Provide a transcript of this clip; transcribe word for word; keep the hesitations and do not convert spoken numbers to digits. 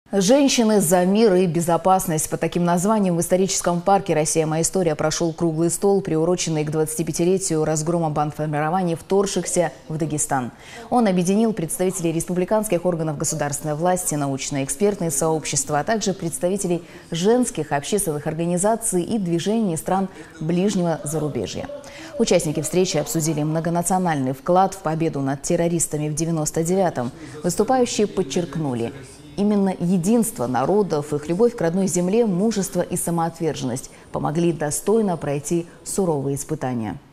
Женщины за мир и безопасность. Под таким названием в историческом парке «Россия. Моя история» прошел круглый стол, приуроченный к двадцатипятилетию разгрома бандформирований, вторгшихся в Дагестан. Он объединил представителей республиканских органов государственной власти, научно-экспертные сообщества, а также представителей женских общественных организаций и движений стран ближнего зарубежья. Участники встречи обсудили многонациональный вклад в победу над террористами в девяносто девятом. Выступающие подчеркнули: именно единство народов, их любовь к родной земле, мужество и самоотверженность помогли достойно пройти суровые испытания.